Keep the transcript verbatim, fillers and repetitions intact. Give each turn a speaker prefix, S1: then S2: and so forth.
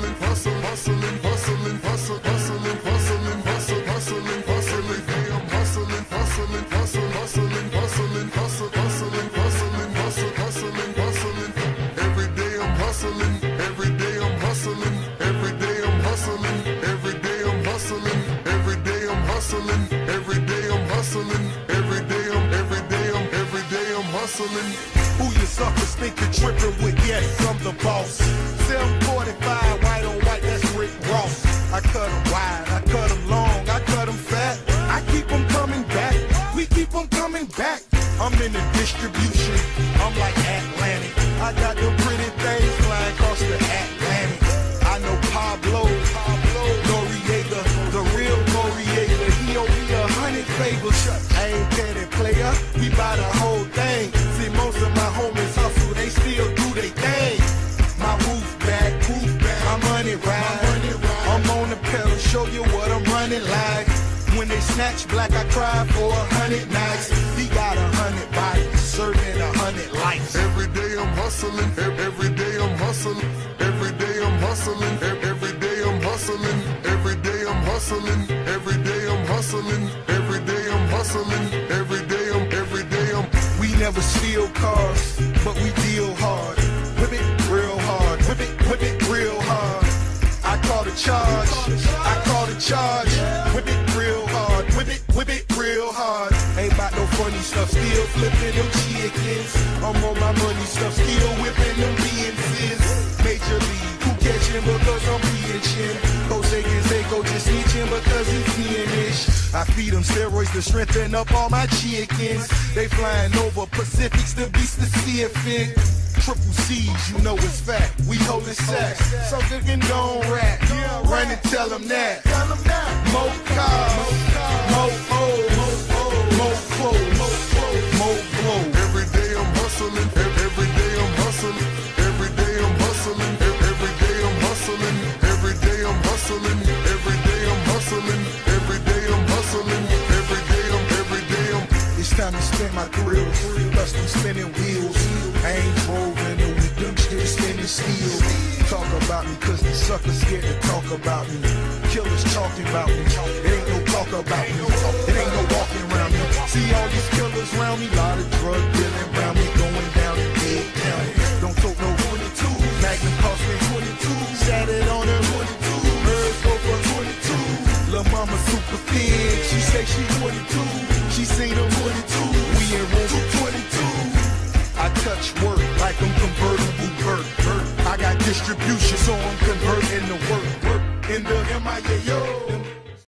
S1: hustling, hustling, hustling, hustling, hustling, hustling, hustling, hustling, hustling, hustling. Hey, I'm hustling, hustling, hustling, hustling, hustling, hustling, hustling, hustling, hustling, hustling, hustling. Every day I'm hustling, every day I'm hustling, every day I'm hustling, every day I'm hustling, every day I'm hustling, every day I'm hustling, every day I'm, every day I'm, every day I'm hustling.
S2: Who you suckers think you're tripping with? Yes, I'm the boss. seven forty-five, white on white, that's Rick Ross. I cut them wide, I cut them long, I cut them fat. I keep them coming back, we keep them coming back. I'm in the distribution, I'm like Atlantic. I got them pretty things flying across the Atlantic. I know Pablo, Pablo Noriega, the real Noriega. He owe me a hundred favors. I ain't petty player, we buy the whole thing. See, most of my homies hustle, they still do they thing. My roof back, roof back, my money ride. I'm on the pedal, show you what I'm running like. When they snatch black, I cry for a hundred nights. He got a hundred bodies, serving a hundred lives.
S1: Every day I'm hustling, every day I'm hustling, every day I'm hustling, every day I'm hustling, every day I'm hustling, every day I'm hustling, every day I'm hustling, every day I'm, every day I'm.
S2: We never steal cars, but we deal hard. Whip it real hard, whip it, whip it real hard. I call the charge, I call the charge. Whip it real hard, whip it, whip it real hard. Ain't about no funny stuff, still flipping them chickens. I'm on my money stuff, still whipping them B N Cs. Major league, who catching because I'm pitching. Jose Canseco just snitching because he's fiendish. I feed them steroids to strengthen up all my chickens. They flying over Pacifics to be specific. Triple C's, you know it's fact. We holding sacks. Something can go on rap. Run and tell them that. More cars, more O's, more clothes, more clothes.
S1: Every day I'm hustling, every day I'm hustling, every day I'm hustling, every day I'm hustling, every day I'm hustling, every day I'm hustling, every day I'm hustling, every day I'm, every day I'm.
S2: It's time to spin my thrills, plus them spinning wheels. I ain't drove in a week, them still spinning steel. Talk about me, cause the suckers scared to talk about me. Killers talking about me, it ain't no talk about me. It ain't no walking around me. See all these killers around me, lot of drug dealing around me, going down in Dead County. Don't talk no twenty-two, Magnum cost me twenty-two. Sat it on her twenty-two, hers go for twenty-two. Lil' mama super thin, she say she twenty-two. She seen her twenty-two, we in room twenty-two. I touch work like I'm convertible Burt. I got distribution, so I'm converting the work. In the M I A, yo.